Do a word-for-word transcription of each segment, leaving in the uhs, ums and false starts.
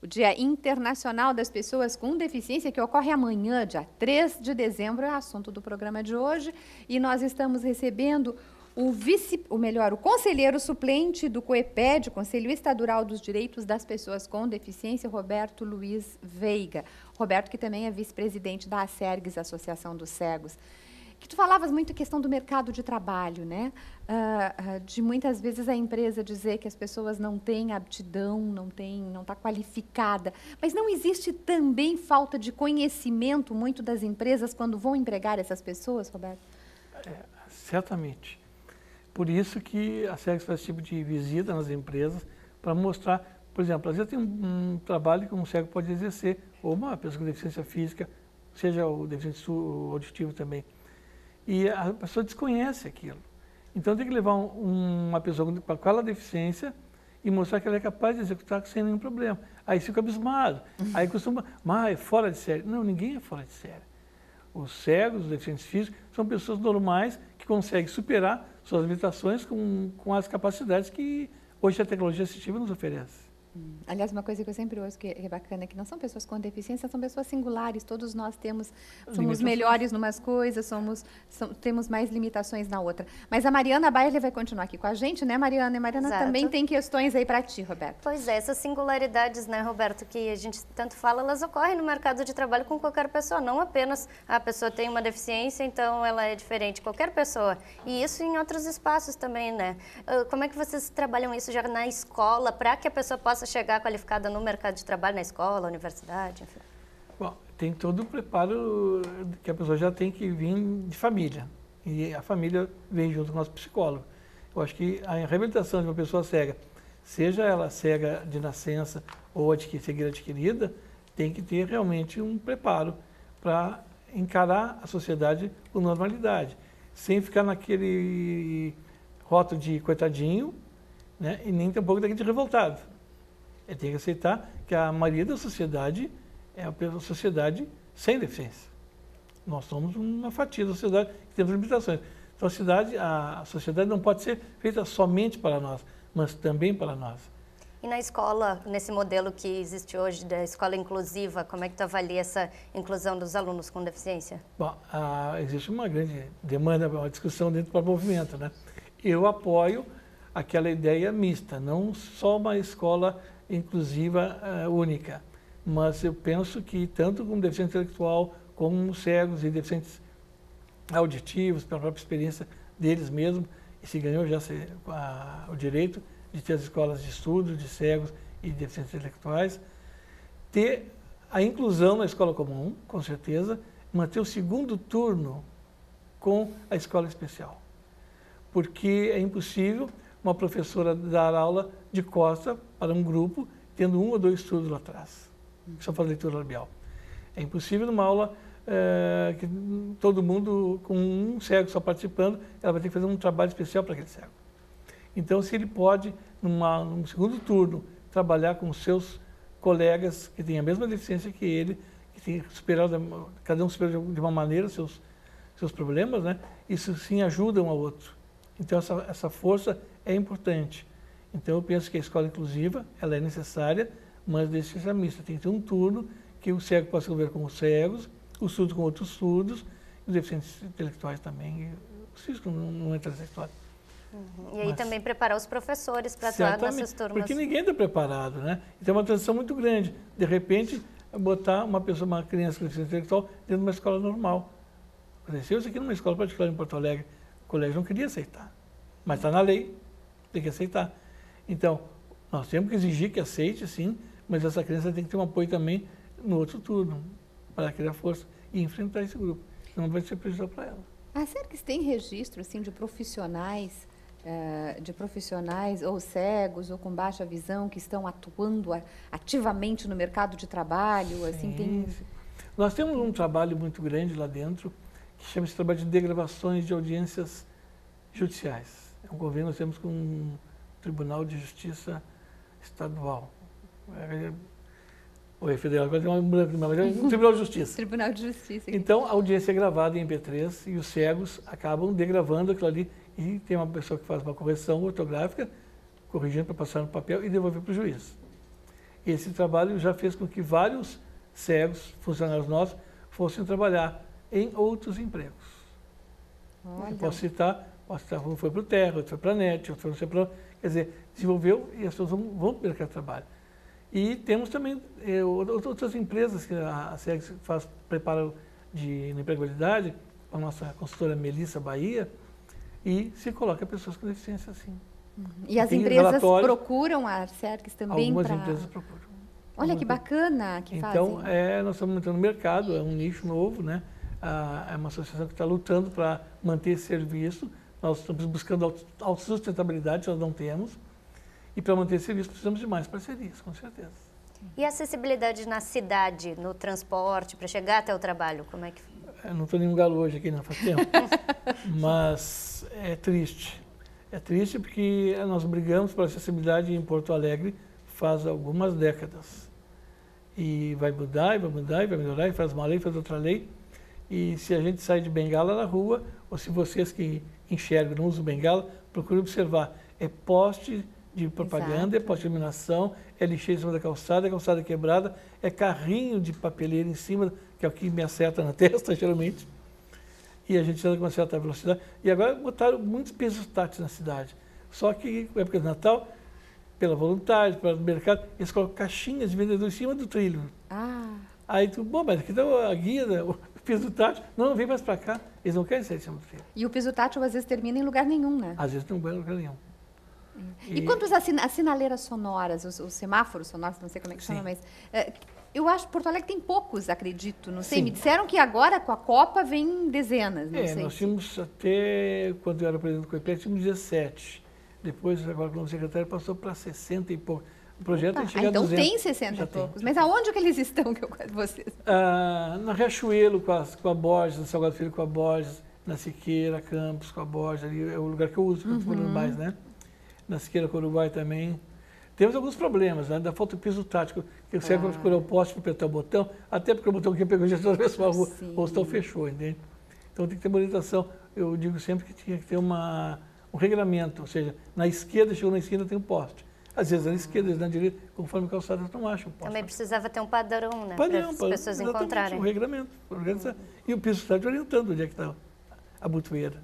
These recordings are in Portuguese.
o Dia Internacional das Pessoas com Deficiência, que ocorre amanhã, dia três de dezembro, é assunto do programa de hoje, e nós estamos recebendo o vice, ou melhor, o conselheiro suplente do COEPED, Conselho Estadual dos Direitos das Pessoas com Deficiência, Roberto Luiz Veiga. Roberto, que também é vice-presidente da ACERGS, Associação dos Cegos. Que tu falavas muito a questão do mercado de trabalho, né? Uh, uh, de muitas vezes a empresa dizer que as pessoas não têm aptidão, não tem, não está qualificada. Mas não existe também falta de conhecimento muito das empresas quando vão empregar essas pessoas, Roberto? É, certamente. Por isso que a ACERGS faz esse tipo de visita nas empresas para mostrar, por exemplo, às vezes tem um, um trabalho que um cego pode exercer, ou uma pessoa com deficiência física, seja o deficiente auditivo também. E a pessoa desconhece aquilo. Então tem que levar um, uma pessoa com aquela deficiência e mostrar que ela é capaz de executar sem nenhum problema. Aí fica abismado. Aí costuma, mas é fora de série. Não, ninguém é fora de série. Os cegos, os deficientes físicos, são pessoas normais que conseguem superar suas limitações com, com as capacidades que hoje a tecnologia assistiva nos oferece. Aliás, uma coisa que eu sempre ouço que é bacana é que não são pessoas com deficiência, são pessoas singulares. Todos nós temos, somos melhores em umas coisas, somos, som, temos mais limitações na outra. Mas a Mariana Baile vai continuar aqui com a gente, né, Mariana? E Mariana Exato. Também tem questões aí para ti, Roberto. Pois é, essas singularidades, né, Roberto, que a gente tanto fala, elas ocorrem no mercado de trabalho com qualquer pessoa, não apenas a pessoa tem uma deficiência, então ela é diferente, qualquer pessoa. E isso em outros espaços também, né? Como é que vocês trabalham isso já na escola, para que a pessoa possa chegar qualificada no mercado de trabalho, na escola, universidade, enfim? Bom, tem todo o preparo que a pessoa já tem que vir de família. E a família vem junto com o nosso psicólogo. Eu acho que a reabilitação de uma pessoa cega, seja ela cega de nascença ou adquir, cegueira adquirida, tem que ter realmente um preparo para encarar a sociedade com normalidade, sem ficar naquele rótulo de coitadinho, né, e nem tampouco daquele de revoltado. Ele tem que aceitar que a maioria da sociedade é uma sociedade sem deficiência. Nós somos uma fatia da sociedade que temos limitações. Então a, cidade, a sociedade não pode ser feita somente para nós, mas também para nós. E na escola, nesse modelo que existe hoje da escola inclusiva, como é que tu avalia essa inclusão dos alunos com deficiência? Bom, a, existe uma grande demanda, uma discussão dentro do próprio movimento, né? Eu apoio aquela ideia mista, não só uma escola inclusiva uh, única, mas eu penso que tanto com deficiência intelectual, como cegos e deficientes auditivos, pela própria experiência deles mesmos, e se ganhou já se, a, o direito de ter as escolas de estudo de cegos e deficientes intelectuais, ter a inclusão na escola comum, com certeza, manter o segundo turno com a escola especial, porque é impossível uma professora dar aula de costa para um grupo, tendo um ou dois estudos lá atrás, só para leitura labial. É impossível numa aula é, que todo mundo, com um cego só participando, ela vai ter que fazer um trabalho especial para aquele cego. Então, se ele pode, numa, num segundo turno, trabalhar com os seus colegas que têm a mesma deficiência que ele, que tem superado, cada um supera de uma maneira seus, seus problemas, né? Isso sim ajuda um ao outro. Então, essa, essa força é importante. Então, eu penso que a escola inclusiva, ela é necessária, mas deixa ser mista. Tem que ter um turno que o cego possa conviver com os cegos, os surdos com outros surdos, os deficientes intelectuais também. Os físicos não, não entram nessa história. Uhum. E aí mas, também preparar os professores para atuar nessas turmas. Porque ninguém está preparado, né? Então, é uma transição muito grande. De repente, botar uma pessoa, uma criança com deficiência intelectual dentro de uma escola normal. Aconteceu isso aqui numa escola particular em Porto Alegre. O colégio não queria aceitar, mas está na lei, tem que aceitar. Então, nós temos que exigir que aceite, sim, mas essa criança tem que ter um apoio também no outro turno, para criar força e enfrentar esse grupo, senão vai ser prejudicial para ela. A ACERGS tem registro, assim, de profissionais, uh, de profissionais ou cegos ou com baixa visão que estão atuando ativamente no mercado de trabalho? Assim, sim, tem... sim. Nós temos um trabalho muito grande lá dentro, que chama-se trabalho de degravações de audiências judiciais. É um governo, nós temos com um Tribunal de Justiça Estadual. Ou é federal, agora tem uma um Tribunal de Justiça. Tribunal de Justiça. Então, a audiência é gravada em M P três e os cegos acabam degravando aquilo ali e tem uma pessoa que faz uma correção ortográfica, corrigindo para passar no papel e devolver para o juiz. Esse trabalho já fez com que vários cegos, funcionários nossos, fossem trabalhar em outros empregos. Olha. Eu posso citar, posso citar, um foi para o Terra, outro foi para a NET, outro foi para... Quer dizer, desenvolveu e as pessoas vão, vão para o mercado de trabalho. E temos também é, outras empresas que a SEGS faz preparo de empregabilidade, a nossa consultora Melissa Bahia, e se coloca pessoas com deficiência assim. Uhum. E as Tem empresas relatórios, procuram a SEGS também para... Algumas pra... empresas procuram. Olha que bacana que então, fazem. é, nós estamos entrando no mercado, é um nicho novo, né? Ah, é uma associação que está lutando para manter esse serviço. Nós estamos buscando autossustentabilidade, nós não temos. E para manter esse serviço precisamos de mais parcerias, com certeza. E a acessibilidade na cidade, no transporte, para chegar até o trabalho, como é que... Eu não estou nenhum galo hoje aqui, não faz tempo. Mas é triste. É triste porque nós brigamos por acessibilidade em Porto Alegre faz algumas décadas. E vai mudar, e vai mudar, e vai melhorar, e faz uma lei, faz outra lei. E se a gente sai de bengala na rua, ou se vocês que enxergam não usam bengala, procurem observar. É poste de propaganda, Exato. É poste de iluminação, é lixeira em cima da calçada, é calçada quebrada, é carrinho de papeleira em cima, que é o que me acerta na testa, geralmente. E a gente anda com uma certa velocidade. E agora botaram muitos pesos táteis na cidade. Só que, na época de Natal, pela voluntária, pelo mercado, eles colocam caixinhas de vendedor em cima do trilho. Ah. Aí tu, bom, mas aqui está a guia, o piso tátil. Não, não vem mais para cá. Eles não querem sair de cima do trilho. E o piso tátil às vezes termina em lugar nenhum, né? Às vezes não vai em lugar nenhum. E, e quanto às assina, sinaleiras sonoras, os, os semáforos sonoros, não sei como é que Sim. chama, mas é, eu acho que Porto Alegre tem poucos, acredito, não sei. Sim. Me disseram que agora com a Copa vem dezenas, não é, sei. nós se... tínhamos até, quando eu era presidente do COIPED, tínhamos dezessete. Depois, agora como secretário, passou para sessenta e pouco. O projeto Opa, tem que chegar ah, então a duzentos. tem sessenta Já e poucos. tem. Mas aonde que eles estão, que eu conheço vocês? Ah, na Riachuelo, com a, com a Borges, na Salgado Filho com a Borges, na Siqueira, Campos, com a Borges, ali é o lugar que eu uso, que eu estou falando mais, né? Na Siqueira, com o Uruguai também. Temos alguns problemas, né? Da falta de piso tático, que você vai procurar o poste para apertar o botão, até porque o botão que pegou já atravessou a rua, Sim. ou o botão fechou, entende? Então tem que ter uma orientação. Eu digo sempre que tinha que ter uma, um regramento, ou seja, na esquerda, chegou na esquerda, tem um poste. Às vezes na esquerda, às vezes na direita, conforme a calçada, não acham o poste. Também precisava ter um padrão, né? Padrão, para as pessoas encontrarem. Um regramento, organizar. E o piso tático orientando onde é que está a botoeira.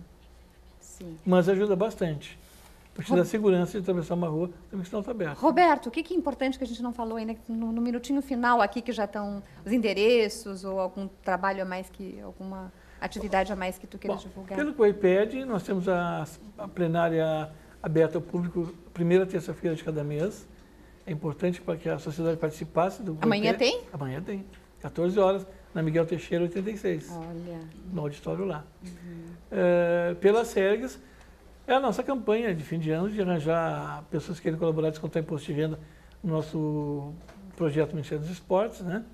Sim. Mas ajuda bastante. Porque te dá segurança de atravessar uma rua, também está aberto. Roberto, o que, que é importante que a gente não falou ainda, no, no minutinho final aqui, que já estão os endereços ou algum trabalho a mais, que alguma atividade a mais que tu queira Bom, divulgar? Pelo COIPED, nós temos a, a plenária aberta ao público, primeira terça-feira de cada mês. É importante para que a sociedade participasse do COIPED. Amanhã tem? Amanhã tem, quatorze horas, na Miguel Teixeira, oitenta e seis. Olha. No auditório lá. Uhum. É, pela SEGS, é a nossa campanha de fim de ano de arranjar pessoas que querem colaborar, descontar imposto de renda no nosso projeto Ministério dos Esportes, né?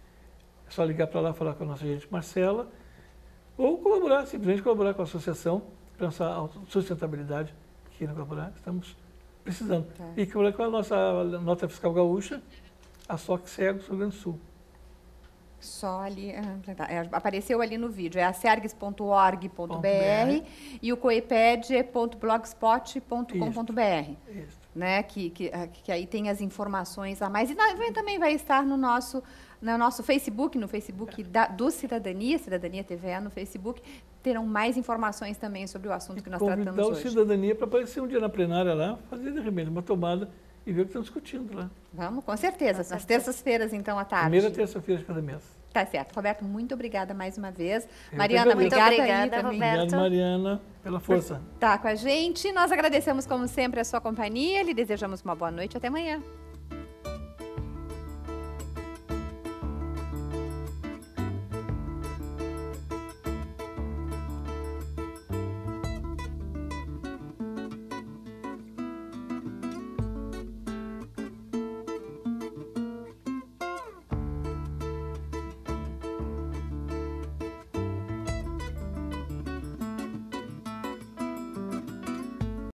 É só ligar para lá, falar com a nossa agente Marcela, ou colaborar, simplesmente colaborar com a associação, para nossa sustentabilidade, que queiram colaborar, estamos precisando. É. E colaborar com a nossa nota fiscal gaúcha, a S O C Cegos, Rio Grande do Sul. Só ali, é, apareceu ali no vídeo, é a sergs ponto org ponto br e o coiped é ponto blogspot ponto com ponto br, né? Que, que, que aí tem as informações a mais. E na, também vai estar no nosso, no nosso Facebook, no Facebook da, do Cidadania, Cidadania T V no Facebook, terão mais informações também sobre o assunto que nós tratamos hoje. Convidar o Cidadania para aparecer um dia na plenária lá, fazer de remédio uma tomada e ver o que estão discutindo lá. Vamos, com certeza. Nas terças-feiras, então, à tarde. Primeira terça-feira de cada mês. Tá certo. Roberto, muito obrigada mais uma vez. Eu Mariana, obrigada, muito obrigada aí também. Roberto. Obrigado, Mariana, pela força. Tá com a gente. Nós agradecemos, como sempre, a sua companhia. Lhe desejamos uma boa noite. Até amanhã.